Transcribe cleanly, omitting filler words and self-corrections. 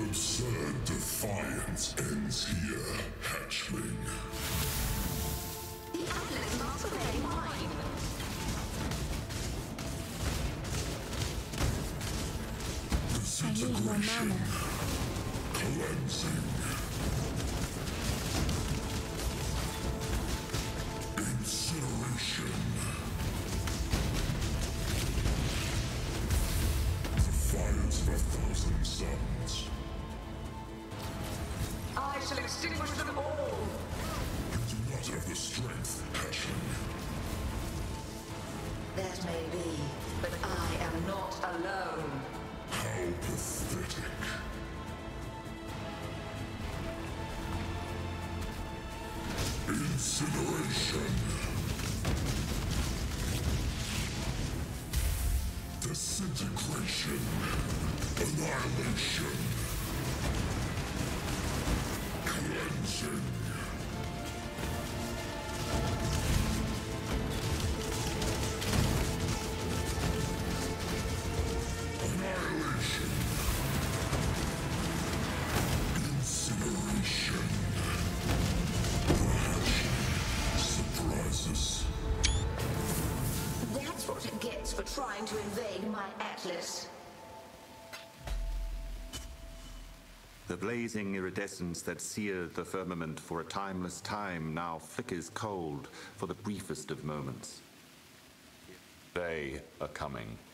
absurd defiance ends here, hatchling. The Atlas must obey mine. Disintegration. Cleansing. Incineration. Defiance of 1,000 suns. I shall extinguish them all. You do not have the strength, hatchling. That may be, but I am not alone. How pathetic. Incineration. Disintegration. Annihilation. Cleansing. Annihilation. Incineration. Surprises. That's what it gets for trying to invade my Atlas. The blazing iridescence that seared the firmament for a timeless time now flickers cold for the briefest of moments. They are coming.